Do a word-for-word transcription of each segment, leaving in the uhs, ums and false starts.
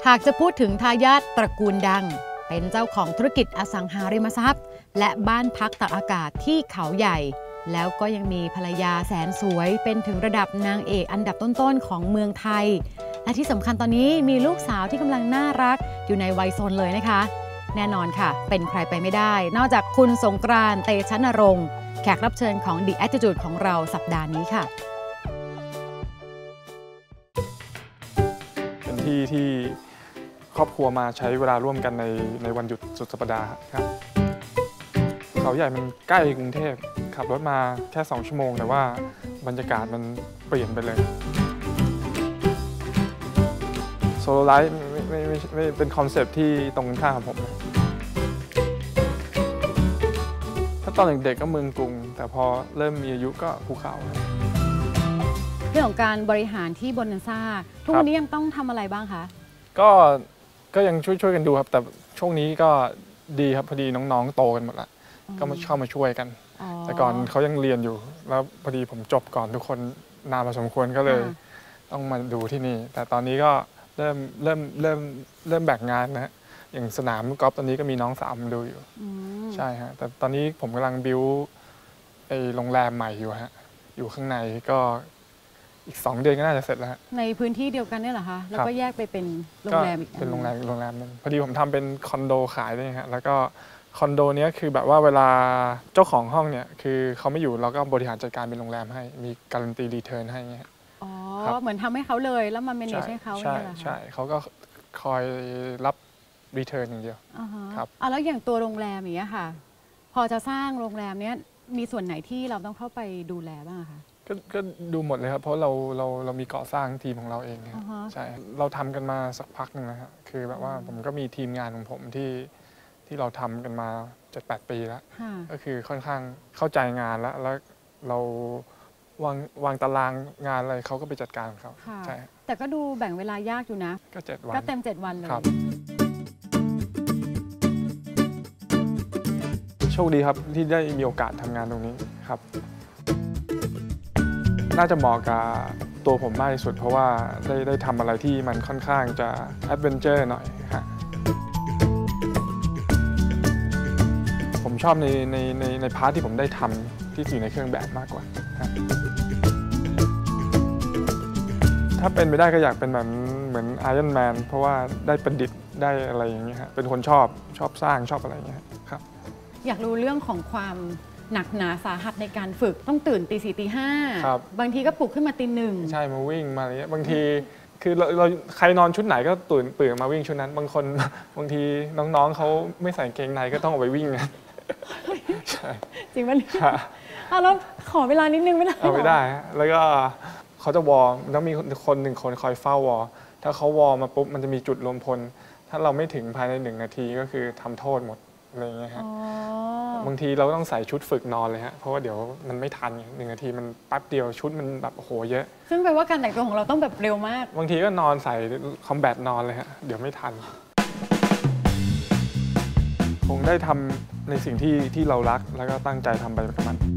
หากจะพูดถึงทายาทตระกูลดังเป็นเจ้าของธุรกิจอสังหาริมทรัพย์และบ้านพักตากอากาศที่เขาใหญ่แล้วก็ยังมีภรรยาแสนสวยเป็นถึงระดับนางเอกอันดับต้นๆของเมืองไทยและที่สำคัญตอนนี้มีลูกสาวที่กำลังน่ารักอยู่ในวัยซนเลยนะคะแน่นอนค่ะเป็นใครไปไม่ได้นอกจากคุณสงกรานต์ เตชะนรงค์แขกรับเชิญของ The Attitude ของเราสัปดาห์นี้ค่ะเป็นที่ที่ครอบครัวมาใช้เวลาร่วมกันในในวันหยุดสุดสัปดาห์ครับเขาใหญ่มันใกล้กรุงเทพขับรถมาแค่สองชั่วโมงแต่ว่าบรรยากาศมันเปลี่ยนไปเลยโซโลไลฟ์ไม่ไม่ไม่ไม่เป็นคอนเซปต์ที่ตรงข้ามกับผมถ้าตอนเด็กๆก็เมืองกรุงแต่พอเริ่มมีอายุก็ภูเขาเรื่องของการบริหารที่โบนันซ่าทุกวันนี้ยังต้องทำอะไรบ้างคะก็ก็ยังช่วยช่วยกันดูครับแต่ช่วงนี้ก็ดีครับพอดีน้องๆโตกันหมดแล้วก็มาเข้ามาช่วยกันแต่ก่อนเขายังเรียนอยู่แล้วพอดีผมจบก่อนทุกคนนานพอสมควรก็เลยต้องมาดูที่นี่แต่ตอนนี้ก็เริ่มเริ่มเริ่มเริ่มแบ่งงานนะฮะอย่างสนามกอล์ฟตอนนี้ก็มีน้องสาวมาดูอยู่ใช่ฮะแต่ตอนนี้ผมกำลังบิวไอ้โรงแรมใหม่อยู่ฮะอยู่ข้างในก็อีกสองเดือนก็น่าจะเสร็จแล้วในพื้นที่เดียวกันนี่เหรอคะแล้วก็แยกไปเป็นโรงแรมอีกเป็นโรงแรมโรงแรมนึงพอดีผมทำเป็นคอนโดขายด้วยฮะแล้วก็คอนโดนี้คือแบบว่าเวลาเจ้าของห้องเนี่ยคือเขาไม่อยู่เราก็บริหารจัดการเป็นโรงแรมให้มีการันตีรีเทิร์นให้เงี้ยอ๋อเหมือนทำให้เขาเลยแล้วมาเมเนจให้เขาใช่ใช่เขาก็คอยรับรีเทิร์นอย่างเดียวครับอ่ะแล้วอย่างตัวโรงแรมอย่างเงี้ยค่ะพอจะสร้างโรงแรมเนี้ยมีส่วนไหนที่เราต้องเข้าไปดูแลบ้างคะก็ก็ดูหมดเลยครับเพราะเราเราเรามีก่อสร้างทีมของเราเองใช่เราทำกันมาสักพักหนึ่งนะครับคือแบบว่าผมก็มีทีมงานของผมที่ที่เราทำกันมาเจ็ดแปดปีแล้วก็คือค่อนข้างเข้าใจงานแล้วแล้วเราวางวางตารางงานอะไรเขาก็ไปจัดการของเขาใช่แต่ก็ดูแบ่งเวลายากอยู่นะก็เจ็ดวันก็เต็มเจ็ดวันเลยโชคดีครับที่ได้มีโอกาสทำงานตรงนี้ครับน่าจะเหมาะกับตัวผมมากที่สุดเพราะว่าได้ได้ทำอะไรที่มันค่อนข้างจะแอดเวนเจอร์หน่อยฮะผมชอบในในในในพาร์ทที่ผมได้ทำที่อยู่ในเครื่องแบบมากกว่าถ้าเป็นไปได้ก็อยากเป็นแบบเหมือนไอรอนแมนเพราะว่าได้ประดิษฐ์ได้อะไรอย่างเงี้ยฮะเป็นคนชอบชอบสร้างชอบอะไรอย่างเงี้ยครับอยากรู้เรื่องของความหนักหนาสาหัสในการฝึกต้องตื่นตีสี่ตีห้าบางทีก็ปลุกขึ้นมาตีหนึ่งใช่มาวิ่งมาอะไรเงี้ยบางทีคือเราเราใครนอนชุดไหนก็ตื่นตื่นมาวิ่งชุดนั้นบางคนบางทีน้องๆเขาไม่ใส่เกงในก็ต้องออกไปวิ่งนะใช่จริงไหมอ่ะแล้วขอเวลานิดนึงไม่ได้เอาไม่ได้แล้วก็เขาจะวอร์มต้องมีคนหนึ่งคนคอยเฝ้าวอร์ถ้าเขาวอร์มาปุ๊บมันจะมีจุดรวมพลถ้าเราไม่ถึงภายในหนึ่งนาทีก็คือทำโทษหมดอะไรเงี้ยฮะบางทีเราต้องใส่ชุดฝึกนอนเลยฮะเพราะว่าเดี๋ยวมันไม่ทันหนึ่งนาทีมันแป๊บเดียวชุดมันแบบโอ้โหเยอะซึ่งแปลว่าการแต่งตัวของเราต้องแบบเร็วมากบางทีก็นอนใส่คอมแบทนอนเลยฮะเดี๋ยวไม่ทันคงได้ทำในสิ่งที่ที่เรารักแล้วก็ตั้งใจทำไปกับมัน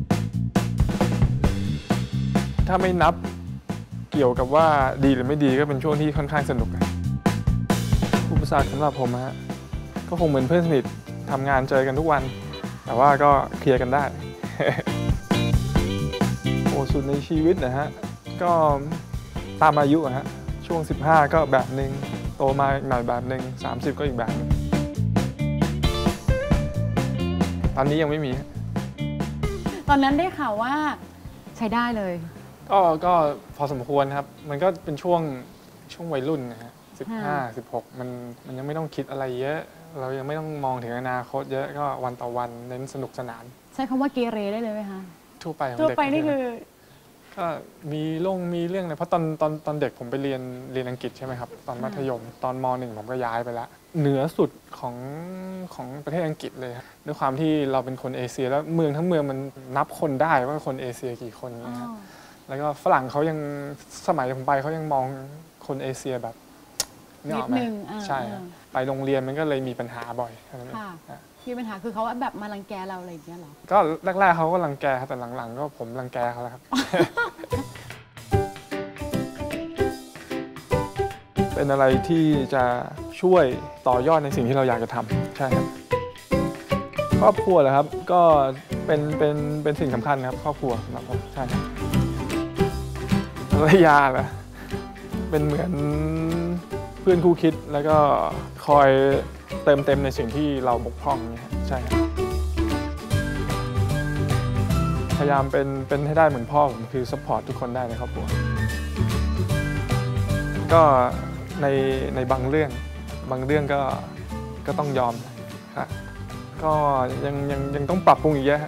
ถ้าไม่นับเกี่ยวกับว่าดีหรือไม่ดีก็เป็นช่วงที่ค่อนข้างสนุกอุปสรรคสำหรับผมฮะก็คงเหมือนเพื่อนสนิททำงานเจอกันทุกวันแต่ว่าก็เคลียร์กันได้ โอ้สุดในชีวิตนะฮะก็ตามอายุฮะช่วงสิบห้าก็แบบหนึ่งโตมาอีกหน่อยแบบหนึ่งสามสิบก็อีกแบบนึงตอนนี้ยังไม่มีตอนนั้นได้ข่าวว่าใช้ได้เลยก็ก็พอสมควรครับมันก็เป็นช่วงช่วงวัยรุ่นนะฮะสิบห้า สิบหกมันมันยังไม่ต้องคิดอะไรเยอะเรายังไม่ต้องมองถึงอนาคตเยอะก็วันต่อวันเน้นสนุกสนานใช้คำว่าเกเรได้เลยไหมคะทั่วไปทั่วไปนี่คือก็มีลงมีเรื่องอะไรเพราะตอนตอนตอนเด็กผมไปเรียนเรียนอังกฤษใช่ไหมครับตอนมัธยมตอนม.หนึ่งผมก็ย้ายไปแล้วเหนือสุดของของประเทศอังกฤษเลยครับด้วยความที่เราเป็นคนเอเชียแล้วเมืองทั้งเมืองมันนับคนได้ว่าคนเอเชียกี่คนนะฮะแล้วก็ฝรั่งเขายังสมัยผมไปเขายังมองคนเอเชียแบบนิดนึงใช่ไปโรงเรียนมันก็เลยมีปัญหาบ่อยมีปัญหาคือเขาแบบมารังแกเราอะไรอย่างเงี้ยหรอก็แรกๆเขาก็รังแกครับแต่หลังๆก็ผมรังแกเขาแล้วครับ เเป็นอะไรที่จะช่วยต่อยอดในสิ่งที่เราอยากจะทำใช่ครับครอบครัวเหรอครับก็เป็นเป็นเป็นสิ่งสำคัญครับครอบครัวสำหรับผมใช่ครับภรรยาเหรอเป็นเหมือนเพื่อนคู่คิดแล้วก็คอยเติมเต็มในสิ่งที่เราบกพร่องนี่ใช่ครับพยายามเป็นเป็นให้ได้เหมือนพ่อผมคือซัพพอร์ตทุกคนได้ในครอบครัวก็ในในบางเรื่องบางเรื่องก็ก็ต้องยอมครับก็ยังยังยังต้องปรับปรุงอีกเยอะ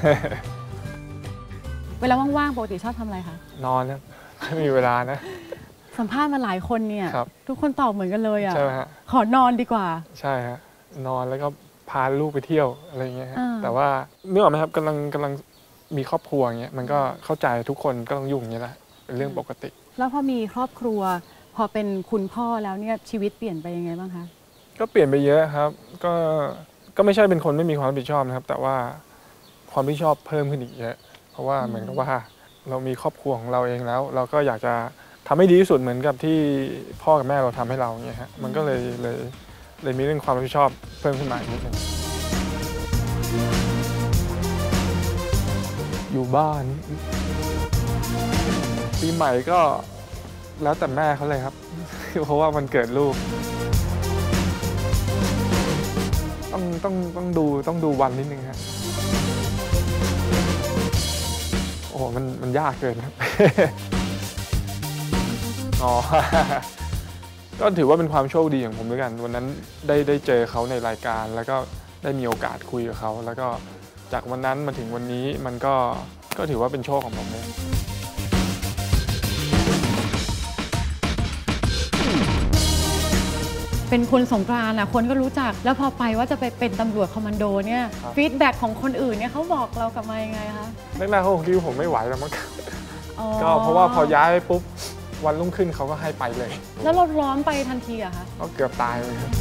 เวลาว่างๆปกติชอบทำอะไรคะนอนครับไม่มีเวลานะสัมภาษณ์มาหลายคนเนี่ยทุกคนตอบเหมือนกันเลยอ่ะใช่ไหมฮะขอนอนดีกว่าใช่ฮะนอนแล้วก็พาลูกไปเที่ยวอะไรเงี้ยแต่ว่าเนื่องจากไหมครับกำลังกำลังมีครอบครัวอย่างเงี้ยมันก็เข้าใจทุกคนก็ต้องยุ่งอย่างเงี้ยแหละเป็นเรื่องปกติแล้วพอมีครอบครัวพอเป็นคุณพ่อแล้วเนี่ยชีวิตเปลี่ยนไปยังไงบ้างคะก็เปลี่ยนไปเยอะครับก็ก็ไม่ใช่เป็นคนไม่มีความรับผิดชอบนะครับแต่ว่าความรับผิดชอบเพิ่มขึ้นอีกเยอะเพราะว่าเหมือนกับว่าเรามีครอบครัวของเราเองแล้วเราก็อยากจะทำให้ดีที่สุดเหมือนกับที่พ่อกับแม่เราทำให้เราเงี้ยฮะมันก็เลยเลยเลยมีเรื่องความรับผิดชอบเพิ่มขึ้นมาอีกนิดนึงอยู่บ้านปีใหม่ก็แล้วแต่แม่เขาเลยครับเพราะว่ามันเกิดลูกต้องต้องต้องดูต้องดูวันนิดนึงฮะโอ้โหมันมันยากเกินครับอ๋อ ก็ถือว่าเป็นความโชคดีของผมด้วยกันวันนั้นได้ได้เจอเขาในรายการแล้วก็ได้มีโอกาสคุยกับเขาแล้วก็จากวันนั้นมาถึงวันนี้มันก็ก็ถือว่าเป็นโชคของผมเลยเป็นคุณสงกรานต์นะคนก็รู้จักแล้วพอไปว่าจะไปเป็นตำรวจคอมมานโดเนี่ยฟีดแบ็กของคนอื่นเนี่ยเขาบอกเรากลับมายังไงคะแรกๆเขาคงคิดว่าผมไม่ไหวแล้วมั้งก็เพราะว่าพอย้ายไปปุ๊บวันรุ่งขึ้นเขาก็ให้ไปเลยแล้วเราร้อนไปทันทีอะคะก็เกือบตายเลยครับ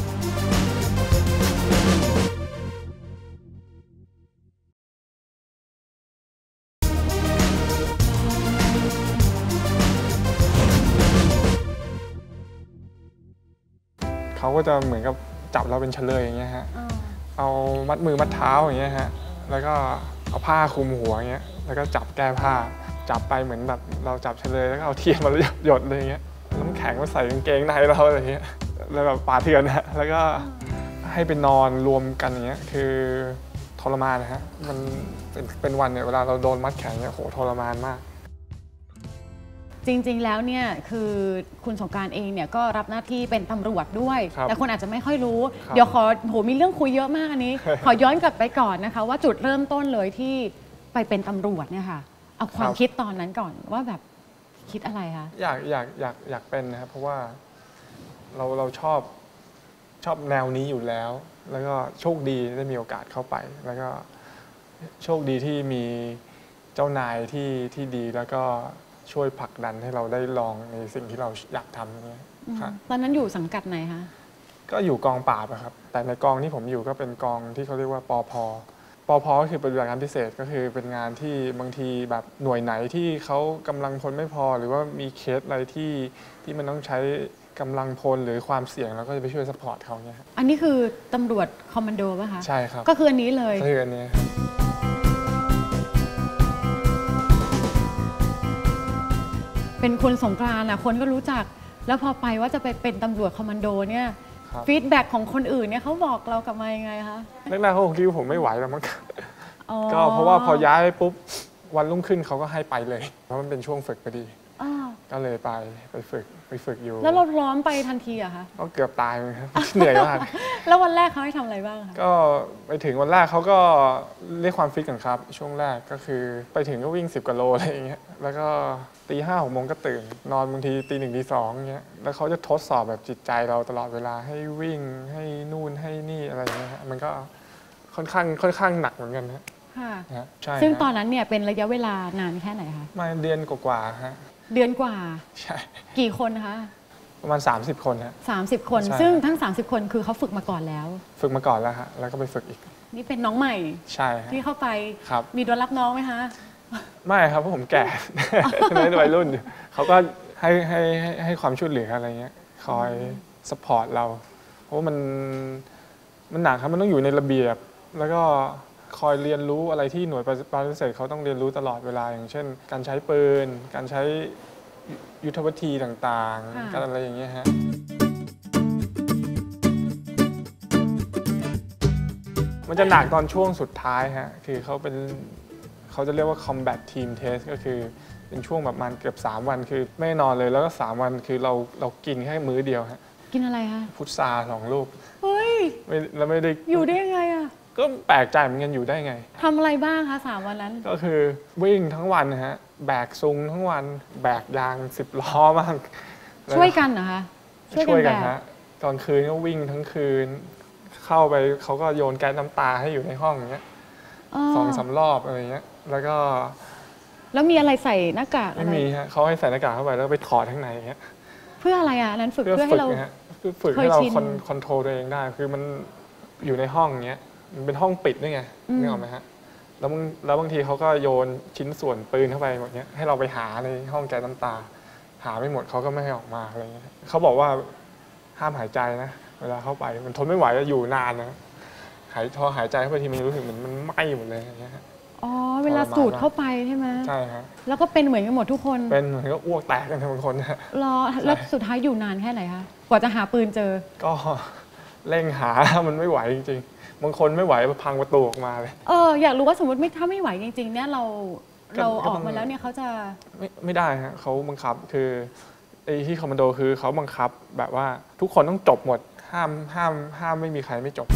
เขาก็จะเหมือนกับจับเราเป็นเฉลยอย่างเงี้ยฮะเอามัดมือมัดเท้าอย่างเงี้ยฮะแล้วก็เอาผ้าคลุมหัวอย่างเงี้ยแล้วก็จับแก้ผ้าจับไปเหมือนแบบเราจับเฉลยแล้วก็เอาเทียนมาหยดเลยอย่างเงี้ยน้ำแข็งมาใส่กางเกงในเราอะไรเงี้ยแล้วแบบป่าเถื่อนนะแล้วก็ให้ไปนอนรวมกันอย่างเงี้ยคือทรมานนะฮะมันเป็นเป็นวันเนี่ยเวลาเราโดนมัดแขนเนี่ยโหทรมานมากจริงๆแล้วเนี่ยคือคุณสงกรานต์เองเนี่ยก็รับหน้าที่เป็นตำรวจด้วยแต่คนอาจจะไม่ค่อยรู้เดี๋ยวขอโหมีเรื่องคุยเยอะมากอันนี้ ขอย้อนกลับไปก่อนนะคะว่าจุดเริ่มต้นเลยที่ไปเป็นตำรวจเนี่ยค่ะเอาความคิดตอนนั้นก่อนว่าแบบคิดอะไรคะอยากอยากอยากอยากเป็นนะครับเพราะว่าเราเราชอบชอบแนวนี้อยู่แล้วแล้วก็โชคดีได้มีโอกาสเข้าไปแล้วก็โชคดีที่มีเจ้านายที่ที่ดีแล้วก็ช่วยผลักดันให้เราได้ลองในสิ่งที่เราอยากทำอย่างเงี้ยครับตอนนั้นอยู่สังกัดไหนคะก็อยู่กองปราบครับแต่ในกองที่ผมอยู่ก็เป็นกองที่เขาเรียกว่าปภปภก็คือปฏิบัติการพิเศษก็คือเป็นงานที่บางทีแบบหน่วยไหนที่เขากำลังพลไม่พอหรือว่ามีเคสอะไรที่ที่มันต้องใช้กำลังพลหรือความเสี่ยงเราก็จะไปช่วยซัพพอร์ตเขาเนี่ยอันนี้คือตำรวจคอมมานโดป่ะคะใช่ครับก็คืออันนี้เลยก็คืออันนี้เป็นคุณสงกรานต์นะคนก็รู้จักแล้วพอไปว่าจะไปเป็นตำรวจคอมมานโดเนี่ยฟีดแบ็กของคนอื่นเนี่ยเขาบอกเรากลับมายังไงคะแรกๆเขาคงคิดว่าผมไม่ไหวแล้วมั้งก็เพราะว่าพอย้ายไปปุ๊บวันรุ่งขึ้นเขาก็ให้ไปเลยเพราะมันเป็นช่วงฝึกพอดีก็เลยไปไปฝึกไปฝึกอยู่แล้วเราร้อนไปทันทีอะคะก็เกือบตายเลยครับเหนื่อยมากแล้ววันแรกเขาให้ทำอะไรบ้างคะก็ไปถึงวันแรกเขาก็เรียกความฟิตกันครับช่วงแรกก็คือไปถึงก็วิ่งสิบกิโลอะไรอย่างเงี้ยแล้วก็ตีห้าหกโมงก็ตื่นนอนบางทีตีหนึ่งตีสองเงี้ยแล้วเขาจะทดสอบแบบจิตใจเราตลอดเวลาให้วิ่งให้นู่นให้นี่อะไรเงี้ยมันก็ค่อนข้างค่อนข้างหนักเหมือนกันนะค่ะใช่ซึ่งตอนนั้นเนี่ยเป็นระยะเวลานานแค่ไหนคะมาเดือนกว่าๆฮะเดือนกว่าใช่กี่คนคะประมาณสามสิบคนฮะสามสิบคนซึ่งทั้งสามสิบคนคือเขาฝึกมาก่อนแล้วฝึกมาก่อนแล้วฮะแล้วก็ไปฝึกอีกนี่เป็นน้องใหม่ใช่ที่เข้าไปครับมีโดนรับน้องไหมคะไม่ครับเพราะผมแก่ไม่ได้วัยรุ่นเขาก็ให้ให้ให้ความช่วยเหลืออะไรเงี้ยคอยสปอร์ตเราเพราะว่ามันมันหนักครับมันต้องอยู่ในระเบียบแล้วก็คอยเรียนรู้อะไรที่หน่วยปฏิบัติพิเศษเขาต้องเรียนรู้ตลอดเวลาอย่างเช่นการใช้ปืนการใช้ยุทธวิธีต่างๆการอะไรอย่างเงี้ยฮะมันจะหนักตอนช่วงสุดท้ายฮะคือเขาเป็นเขาจะเรียกว่า combat team test ก็คือเป็นช่วงประมาณเกือบสามวันคือไม่นอนเลยแล้วก็สามวันคือเราเรากินแค่มื้อเดียวฮะกินอะไรคะพุทราสองลูกเฮ้ยไม่แล้วไม่ได้อยู่ได้ยังไงอะก็แปลกใจเหมือนกันอยู่ได้ไงทำอะไรบ้างคะสามวันนั้นก็คือวิ่งทั้งวันนะฮะแบกซุงทั้งวันแบกยางสิบล้อบ้างช่วยกันเหรอคะช่วยกันฮะตอนคืนก็วิ่งทั้งคืนเข้าไปเขาก็โยนแก๊สน้ำตาให้อยู่ในห้องอย่างเงี้ยสองสามรอบอะไรเงี้ยแล้วก็แล้วมีอะไรใส่หน้ากากอะไรไม่มีฮะเขาให้ใส่หน้ากากเข้าไปแล้วไปถอดข้างในอย่างเงี้ยเพื่ออะไรอ่ะนั้นฝึกเพื่อให้เราฝึกให้เราคอนโทรลตัวเองได้คือมันอยู่ในห้องเงี้ยมันเป็นห้องปิดด้วยไงนึกออกไหมฮะแล้วบางแล้วบางทีเขาก็โยนชิ้นส่วนปืนเข้าไปหมดเนี้ยให้เราไปหาในห้องแก๊สน้ำตาหาไม่หมดเขาก็ไม่ให้ออกมาอะไรเงี้ยเขาบอกว่าห้ามหายใจนะเวลาเข้าไปมันทนไม่ไหวอยู่นานนะหายพอหายใจเข้าไปทีมันรู้สึกเหมือนมันไหม้หมดเลยอย่างเงี้ยอ๋อเวลาสูดเข้าไปใช่ไหมใช่ฮะแล้วก็เป็นเหมือนกันหมดทุกคนเป็นเหมือนก็อ้วกแตกกันทั้งคนนะรอแล้วสุดท้ายอยู่นานแค่ไหนคะกว่าจะหาปืนเจอก็เร่งหามันไม่ไหวจริงๆบางคนไม่ไหวพังประตูออกมาเลยเอออยากรู้ว่าสมมติไม่ถ้าไม่ไหวจริงๆเนี่ยเราเราออกมาแล้วเนี่ยเขาจะไม่ไม่ได้ฮะเขาบังคับคือไอ้ที่คอมมานโดคือเขาบังคับแบบว่าทุกคนต้องจบหมดห้ามห้ามห้ามไม่มีใครไม่จบ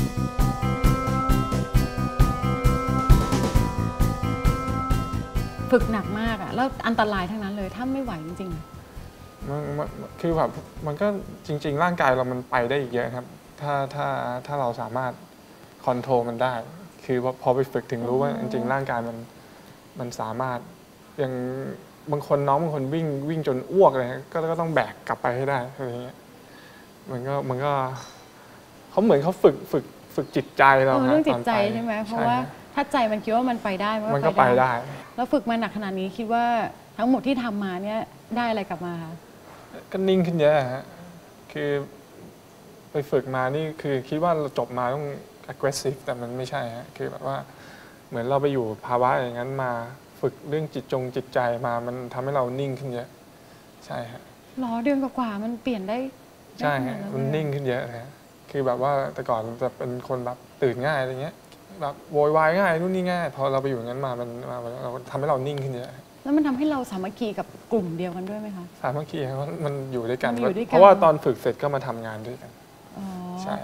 ฝึกหนักมากอะแล้วอันตรายทั้งนั้นเลยถ้าไม่ไหวจริงๆมันคือแบบมันก็จริงๆร่างกายเรามันไปได้อีกเยอะครับถ้าถ้าถ้าเราสามารถคอนโทรลมันได้คือพอไปฝึกถึงรู้ว่าจริงๆร่างกายมันมันสามารถอย่างบางคนน้องบางคนวิ่งวิ่งจนอ้วกเลยก็ก็ต้องแบกกลับไปให้ได้อะไรเงี้ยมันก็มันก็เขาเหมือนเขาฝึกฝึกฝึกจิตใจเราเรื่องจิตใจใช่ไหมเพราะว่าถ้าใจมันคิดว่ามันไปได้มันก็ไปได้แล้วฝึกมาหนักขนาดนี้คิดว่าทั้งหมดที่ทำมาเนี่ยได้อะไรกลับมาคะก็นิ่งขึ้นเยอะฮะคือไปฝึกมานี่คือคิดว่าเราจบมาต้อง aggressive แต่มันไม่ใช่ฮะคือแบบว่าเหมือนเราไปอยู่ภาวะอย่างนั้นมาฝึกเรื่องจิตจงจิตใจมามันทำให้เรานิ่งขึ้นเยอะใช่ฮะหรอเดือนกว่ามันเปลี่ยนได้ใช่ฮะมันนิ่งขึ้นเยอะเลยคือแบบว่าแต่ก่อนจะเป็นคนแบบตื่นง่ายอะไรเงี้ยแบบโวยวายง่ายนู่นนี่ง่ายพอเราไปอยู่งั้นมามันเราทำให้เรานิ่งขึ้นเยอะแล้วมันทำให้เราสามัคคีกับกลุ่มเดียวกันด้วยไหมคะสามัคคีครับมันอยู่ด้วยกันเพราะว่าตอนฝึกเสร็จก็มาทำงานด้วยกันใช่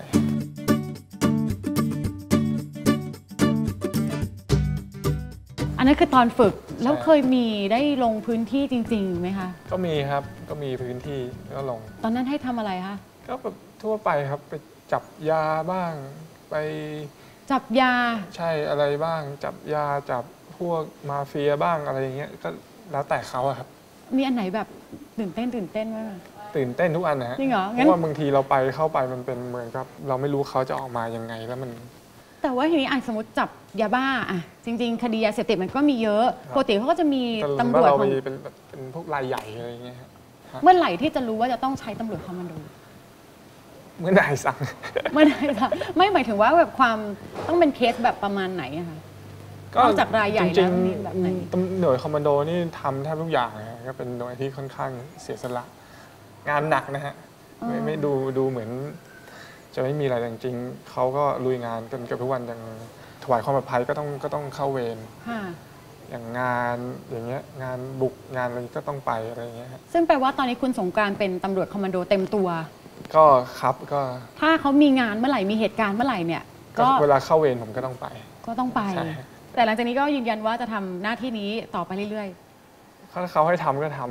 อันนั้นคือตอนฝึกแล้วเคยมีได้ลงพื้นที่จริงๆไหมคะก็มีครับก็มีพื้นที่ก็ลงตอนนั้นให้ทำอะไรคะก็แบบทั่วไปครับไปจับยาบ้างไปจับยาใช่อะไรบ้างจับยาจับพวกมาเฟียบ้างอะไรอย่างเงี้ยก็แล้วแต่เขาอะครับมีอันไหนแบบตื่นเต้นตื่นเต้นไหมตื่นเต้นทุกอันนะฮะจริงเหรอเพราะว่าบางทีเราไปเข้าไปมันเป็นเหมือนกับเราไม่รู้เขาจะออกมายังไงแล้วมันแต่ว่าทีนี้อ่ะสมมติจับยาบ้าอ่ะจริงๆคดียาเสพติดมันก็มีเยอะปกติเขาก็จะมีตำรวจเราไปเป็นเป็นพวกรายใหญ่อะไรอย่างเงี้ยเมื่อไหร่ที่จะรู้ว่าจะต้องใช้ตำรวจคอมมานโดเมื่อไหร่สั่งเมื่อไหร่สั่งไม่หมายถึงว่าแบบความต้องเป็นเคสแบบประมาณไหนอะคะนอกจากรายใหญ่แล้วมีแบบไหนหน่วยคอมมานโดนี่ทำแทบทุกอย่างนะก็เป็นหน่วยที่ค่อนข้างเสียสละงานหนักนะฮะไม่ไม่ดูดูเหมือนจะไม่มีอะไรจริงๆเขาก็ลุยงานกันเกือบทุกวันอย่างถวายความปลอดภัยก็ต้องก็ต้องเข้าเวรอย่างงานอย่างเงี้ยงานบุกงานอะไรก็ต้องไปอะไรอย่างเงี้ยซึ่งแปลว่าตอนนี้คุณสงกรานต์เป็นตำรวจคอมมานโดเต็มตัวก็ครับก็ถ้าเขามีงานเมื่อไหร่มีเหตุการณ์เมื่อไหร่เนี่ยก็เวลาเข้าเวรผมก็ต้องไปก็ต้องไปแต่หลังจากนี้ก็ยืนยันว่าจะทำหน้าที่นี้ต่อไปเรื่อยๆถ้าเขาให้ทำก็ทำ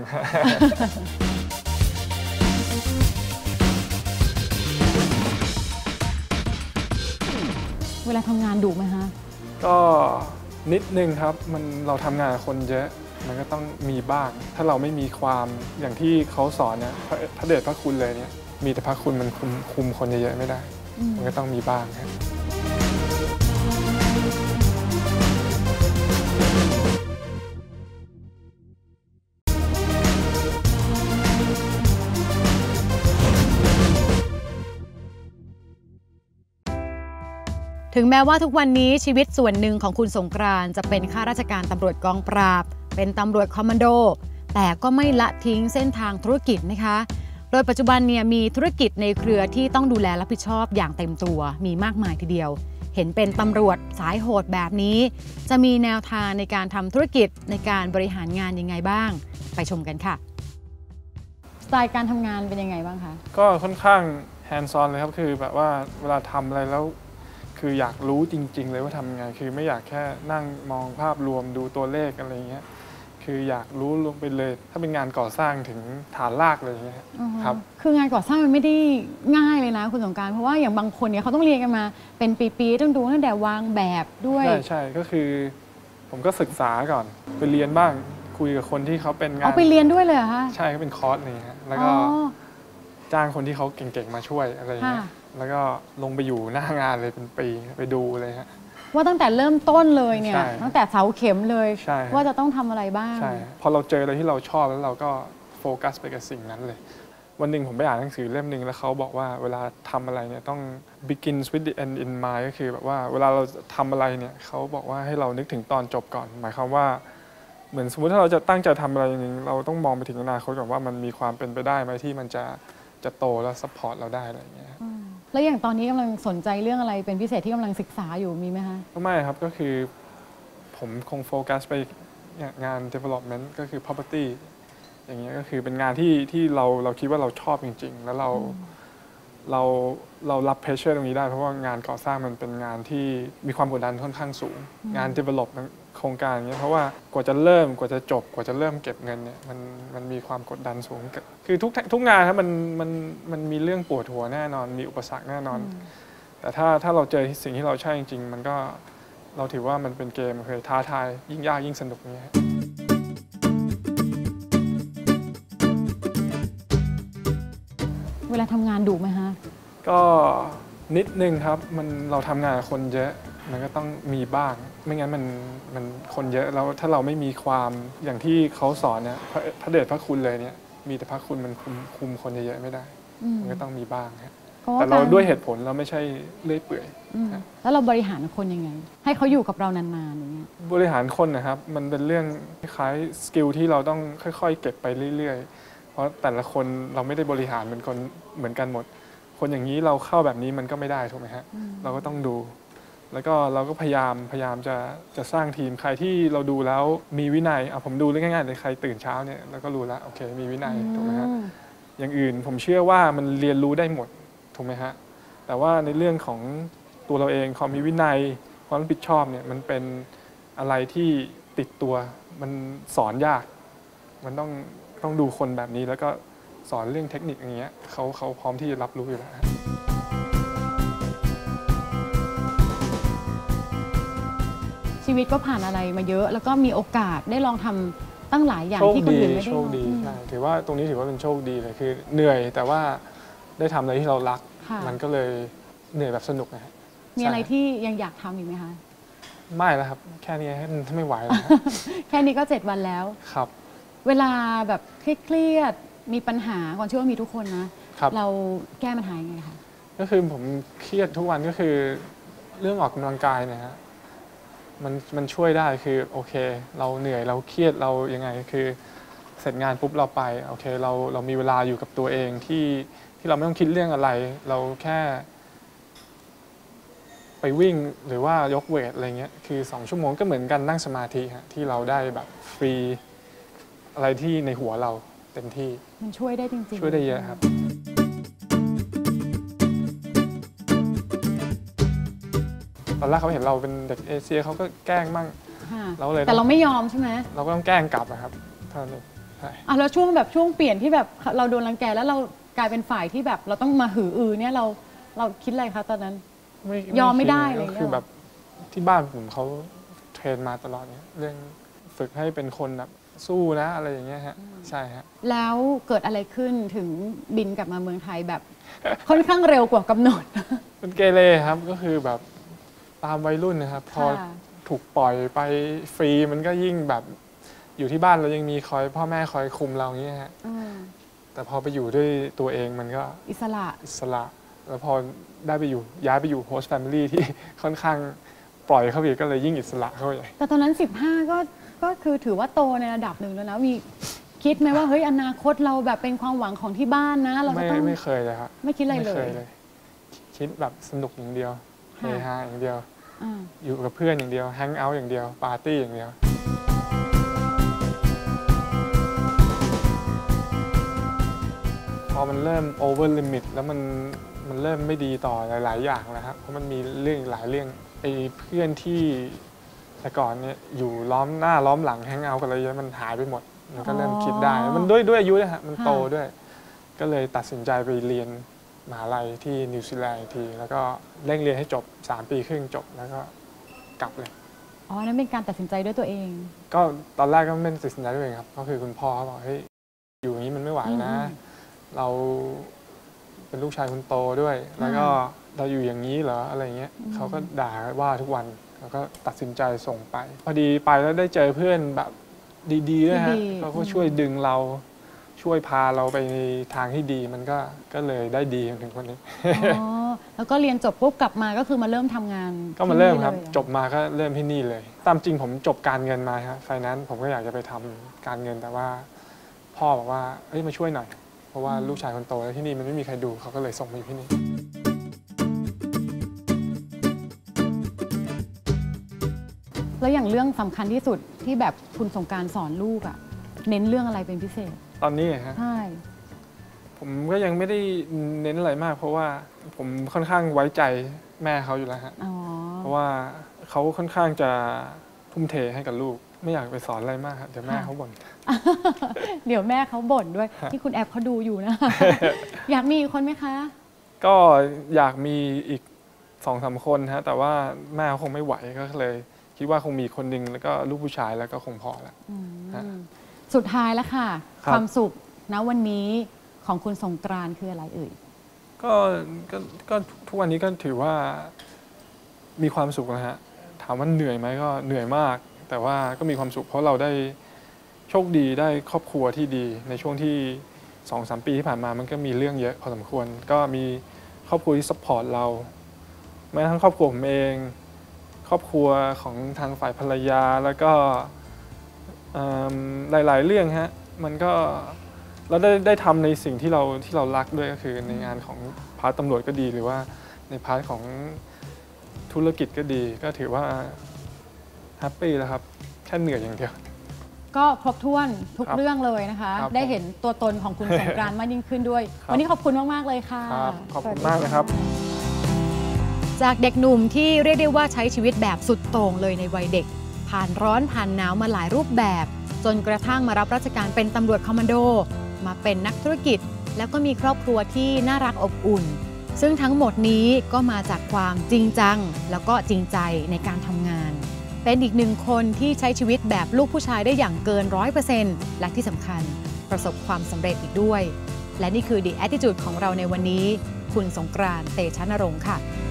เวลาทำงานดุไหมคะก็นิดนึงครับมันเราทำงานคนเยอะมันก็ต้องมีบ้างถ้าเราไม่มีความอย่างที่เขาสอนเนี่ยพระเดชพระคุณเลยเนี่ยมีแต่พระคุณมันคุมคุมคนเยอะๆไม่ได้มันก็ต้องมีบ้างครับถึงแม้ว่าทุกวันนี้ชีวิตส่วนหนึ่งของคุณสงกรานต์จะเป็นข้าราชการตำรวจกองปราบเป็นตำรวจคอมมานโดแต่ก็ไม่ละทิ้งเส้นทางธุรกิจนะคะโดยปัจจุบันเนี่ยมีธุรกิจในเครือที่ต้องดูแลรับผิดชอบอย่างเต็มตัวมีมากมายทีเดียวเห็นเป็นตำรวจสายโหดแบบนี้จะมีแนวทางในการทำธุรกิจในการบริหารงานยังไงบ้างไปชมกันค่ะสไตล์การทำงานเป็นยังไงบ้างคะก็ค่อนข้างแฮนด์ซอนเลยครับคือแบบว่าเวลาทำอะไรแล้วคืออยากรู้จริงๆเลยว่าทำยังไงคือไม่อยากแค่นั่งมองภาพรวมดูตัวเลขอะไรเงี้ยคืออยากรู้ลงไปเลยถ้าเป็นงานก่อสร้างถึงฐานรากเลยเงี้ยครับคืองานก่อสร้างมันไม่ได้ง่ายเลยนะคุณสงกรานต์เพราะว่าอย่างบางคนเนี่ยเขาต้องเรียนกันมาเป็นปีๆต้องดูตั้งแต่วางแบบด้วยใช่ใช่ก็คือผมก็ศึกษาก่อนไปเรียนบ้างคุยกับคนที่เขาเป็นงานเอาไปเรียนด้วยเลยเหรอคะใช่ก็เป็นคอร์สนี่ฮะแล้วก็จ้างคนที่เขาเก่งๆมาช่วยอะไรเงี้ยแล้วก็ลงไปอยู่หน้างานเลยเป็นปีไปดูเลยฮะว่าตั้งแต่เริ่มต้นเลยเนี่ยตั้งแต่เสาเข็มเลยว่าจะต้องทำอะไรบ้างใช่พอเราเจออะไรที่เราชอบแล้วเราก็โฟกัสไปกับสิ่งนั้นเลยวันหนึ่งผมไปอ่านหนังสือเล่มหนึ่งแล้วเขาบอกว่าเวลาทำอะไรเนี่ยต้อง begins with the end in mind ก็คือแบบว่าเวลาเราทำอะไรเนี่ยเขาบอกว่าให้เรานึกถึงตอนจบก่อนหมายความว่าเหมือนสมมุติถ้าเราจะตั้งใจทำอะไรอย่างนึงเราต้องมองไปถึงอนาคตก่อนว่ามันมีความเป็นไปได้ไหมที่มันจะจะโตแล้วซัพพอร์ตเราได้อะไรอย่างเงี้ยแล้วอย่างตอนนี้กำลังสนใจเรื่องอะไรเป็นพิเศษที่กำลังศึกษาอยู่มีไหมคะก็ไม่ครับก็คือผมคงโฟกัสไปงาน development ก็คือ property อย่างเงี้ยก็คือเป็นงานที่ที่เราเราคิดว่าเราชอบจริงๆแล้วเราเราเรารับเพรสเชอร์ตรงนี้ได้เพราะว่างานก่อสร้างมันเป็นงานที่มีความกดดันค่อนข้างสูงงาน develop โครงการอย่างเงี้ยเพราะว่ากว่าจะเริ่มกว่าจะจบกว่าจะเริ่มเก็บเงินเนี่ยมันมันมีความกดดันสูงคือทุกทุกงานครับมันมันมันมีเรื่องปวดหัวแน่นอนมีอุปสรรคแน่นอนแต่ถ้าถ้าเราเจอสิ่งที่เราใช่จริงๆมันก็เราถือว่ามันเป็นเกมเคยท้าทายยิ่งยากยิ่งสนุกเงี้ยเวลาทำงานดุไหมฮะก็นิดนึงครับมันเราทำงานกับคนเยอะมันก็ต้องมีบ้างไม่งั้นมันมันคนเยอะแล้วถ้าเราไม่มีความอย่างที่เขาสอนเนี่ยพระเดชพระคุณเลยเนี่ยมีแต่พระคุณมันคุมคุมคนเยอะๆไม่ได้มันก็ต้องมีบ้างแต่เราด้วยเหตุผลเราไม่ใช่เลื่อยเปื่อยแล้วเราบริหารคนยังไงให้เขาอยู่กับเรานานๆอย่างเงี้ยบริหารคนนะครับมันเป็นเรื่องคล้ายสกิลที่เราต้องค่อยๆเก็บไปเรื่อยๆเพราะแต่ละคนเราไม่ได้บริหารเหมือนคนเหมือนกันหมดคนอย่างนี้เราเข้าแบบนี้มันก็ไม่ได้ถูกไหมฮะเราก็ต้องดูแล้วก็เราก็พยายามพยายามจะจะสร้างทีมใครที่เราดูแล้วมีวินัยอ่ะผมดูเรื่องง่ายๆเลยใครตื่นเช้าเนี่ยเราก็รู้แล้วโอเคมีวินัยถูกไหมฮะอย่างอื่นผมเชื่อว่ามันเรียนรู้ได้หมดถูกไหมฮะแต่ว่าในเรื่องของตัวเราเองความมีวินัยความรับผิดชอบเนี่ยมันเป็นอะไรที่ติดตัวมันสอนยากมันต้องต้องดูคนแบบนี้แล้วก็สอนเรื่องเทคนิคอย่างเงี้ยเขาเขาพร้อมที่จะรับรู้อยู่แล้วชีวิตก็ผ่านอะไรมาเยอะแล้วก็มีโอกาสได้ลองทำตั้งหลายอย่างที่คนอื่นไม่ได้โชคดีใช่ถือว่าตรงนี้ถือว่าเป็นโชคดีเลยคือเหนื่อยแต่ว่าได้ทำอะไรที่เรารักมันก็เลยเหนื่อยแบบสนุกนะมีอะไรที่ยังอยากทำอีกไหมคะไม่แล้วครับแค่นี้ไม่ไหวแล้วแค่นี้ก็เจ็ดวันแล้วครับเวลาแบบเครียดมีปัญหาก่อนเชื่อว่ามีทุกคนนะเราแก้ปัญหายังไงคะก็คือผมเครียดทุกวันก็คือเรื่องออกกำลังกายเนี่ยฮะมันมันช่วยได้คือโอเคเราเหนื่อยเราเครียดเรายังไงคือเสร็จงานปุ๊บเราไปโอเคเราเรามีเวลาอยู่กับตัวเองที่ที่เราไม่ต้องคิดเรื่องอะไรเราแค่ไปวิ่งหรือว่ายกเวทอะไรเงี้ยคือสองชั่วโมงก็เหมือนกันนั่งสมาธิฮะที่เราได้แบบฟรีอะไรที่ในหัวเราเต็มที่มันช่วยได้จริงๆช่วยได้เยอะครับตอนแรกเขาเห็นเราเป็นเด็กเอเชียเขาก็แกล้งมั่งเราเลยแต่เราไม่ยอมใช่ไหมเราก็ต้องแกล้งกลับนะครับเท่านั้นใช่อ่ะแล้วช่วงแบบช่วงเปลี่ยนที่แบบเราโดนรังแกแล้วเรากลายเป็นฝ่ายที่แบบเราต้องมาหืออือเนี่ยเราเราคิดอะไรคะตอนนั้นยอมไม่ได้เลยคือแบบที่บ้านผมเขาเทรนมาตลอดเนี่ยเรื่องฝึกให้เป็นคนแบบสู้นะอะไรอย่างเงี้ยฮะใช่ฮะแล้วเกิดอะไรขึ้นถึงบินกลับมาเมืองไทยแบบค่อนข้างเร็วกว่ากำหนดเป็นเกเรครับก็คือแบบตามวัยรุ่นนะครับพอถูกปล่อยไปฟรีมันก็ยิ่งแบบอยู่ที่บ้านเรายังมีคอยพ่อแม่คอยคุมเราอย่างเงี้ยฮะแต่พอไปอยู่ด้วยตัวเองมันก็อิสระอิสระแล้วพอได้ไปอยู่ย้ายไปอยู่โฮสต์แฟมิลี่ที่ค่อนข้างปล่อยเข้าไปก็เลยยิ่งอิสระเข้าไปแต่ตอนนั้นสิบห้าก็ก็คือถือว่าโตในระดับหนึ่งแล้วนะมีคิดไหมว่าเฮ้ยอนาคตเราแบบเป็นความหวังของที่บ้านนะเราจะไม่ต้องไม่เคยเลยครับไม่คิดอะไรเลไม่เคยยเลย คิดแบบสนุกอย่างเดียวเฮค่ะฮาอย่างเดียวอ่าอยู่กับเพื่อนอย่างเดียวแฮงเอาท์อย่างเดียวปาร์ตี้อย่างเดียวพอมันเริ่มโอเวอร์ลิมิตแล้วมันมันเริ่มไม่ดีต่อหลาย ๆ อย่างแล้วครับเพราะมันมีเรื่องอีกหลายเรื่องไอ้เพื่อนที่แต่ก่อนเนี่ยอยู่ล้อมหน้าล้อมหลังแฮงเอาท์กันอะไรเยอะมันหายไปหมดมันก็เริ่มคิดได้ มันด้วยด้วยอายุนะฮะมันโตด้วย ก็เลยตัดสินใจไปเรียนมหาลัยที่นิวซีแลนด์อีกทีแล้วก็เร่งเรียนให้จบสามปีครึ่งจบแล้วก็กลับเลยอ๋อนั่นเป็นการตัดสินใจด้วยตัวเองก็ตอนแรกก็ไม่ได้ตัดสินใจด้วยเองครับก็คือคุณพ่อเขาบอกเฮ้ยอยู่อย่างนี้มันไม่ไหวนะอืมเราเป็นลูกชายคนโตด้วย แล้วก็เราอยู่อย่างนี้เหรออะไรเงี้ยอืมเขาก็ด่าว่าทุกวันแล้วก็ตัดสินใจส่งไป พอดีไปแล้วได้เจอเพื่อนแบบดีๆด้วยฮะเขาก็ช่วยดึงเราช่วยพาเราไปในทางที่ดีมันก็ก็เลยได้ดีจนถึงวันนี้อ๋อแล้วก็เรียนจบปุ๊บกลับมาก็คือมาเริ่มทำงานก็มาเริ่มที่นี่ครับลยหอจบมาก็เริ่มที่นี่เลย ตามจริงผมจบการเงินมาครับไฟแนนซ์ผมก็อยากจะไปทำการเงินแต่ว่า พ่อบอกว่าเอ้ยมาช่วยหน่อย เพราะว่าลูกชายคนโตแล้วที่นี่มันไม่มีใครดูเขาก็เลยส่งมาอยู่ที่นี่แล้วอย่างเรื่องสำคัญที่สุดที่แบบคุณสงกรานต์สอนลูกอะเน้นเรื่องอะไรเป็นพิเศษตอนนี้ฮะใช่ผมก็ยังไม่ได้เน้นอะไรมาก เพราะว่าผมค่อนข้างไว้ใจแม่เขาอยู่แล้วฮะอ๋อเพราะว่าเขาค่อนข้างจะทุ่มเทให้กับลูก ไม่อยากไปสอนอะไรมากครับเดี๋ยวแม่เขาบ่นเดี๋ยวแม่เขาบ่นด้วยที่คุณแอปเขาดูอยู่นะ อยากมีอีกคนไหมคะก็อยากมีอีกสองสามคนฮะแต่ว่าแม่เขาคงไม่ไหวก็เลย คิดว่าคงมีคนหนึ่งแล้วก็ลูกผู้ชายแล้วก็คงพอแล้วอืมฮะสุดท้ายแล้วค่ะครับความสุขณวันนี้ของคุณสงกรานต์คืออะไรเอ่ยก็ก็ก็ทุกวันนี้ก็ถือว่ามีความสุขนะฮะถามว่าเหนื่อยไหมก็เหนื่อยมาก แต่ว่าก็มีความสุขเพราะเราได้โชคดีได้ครอบครัวที่ดีในช่วงที่สองสามปีที่ผ่านมามันก็มีเรื่องเยอะพอสมควร ก็มีครอบครัวที่ซัพพอร์ตเราแม้ทั้งครอบครัวผมเอง ครอบครัวของทางฝ่ายภรรยาแล้วก็เอิ่มหลาย ๆ เรื่องฮะมันก็เราได้ได้ทำในสิ่งที่เราที่เรารักด้วยก็คือในงานของพาร์ทตำรวจก็ดีหรือว่าในพาร์ทของธุรกิจก็ดี ก็ถือว่าแฮปปี้แล้วครับแค่เหนื่อยอย่างเดียวก็ครบถ้วนทุกครับเรื่องเลยนะคะครับได้เห็นตัวตนของคุณสงกรานต์มากยิ่งขึ้นด้วยครับวันนี้ขอบคุณมาก ๆ เลยค่ะครับขอบคุณสวัสดีมากนะครับจากเด็กหนุ่มที่เรียกได้ว่าใช้ชีวิตแบบสุดโต่งเลยในวัยเด็ก ผ่านร้อนผ่านหนาวมาหลายรูปแบบ จนกระทั่งมารับราชการเป็นตำรวจคอมมานโด มาเป็นนักธุรกิจ แล้วก็มีครอบครัวที่น่ารักอบอุ่น ซึ่งทั้งหมดนี้ก็มาจากความจริงจัง แล้วก็จริงใจในการทำงาน เป็นอีกหนึ่งคนที่ใช้ชีวิตแบบลูกผู้ชายได้อย่างเกิน ร้อยเปอร์เซ็นต์ และที่สำคัญประสบความสำเร็จอีกด้วย และนี่คือ The Attitude ของเราในวันนี้ คุณสงกรานต์ เตชะนรงค์ค่ะ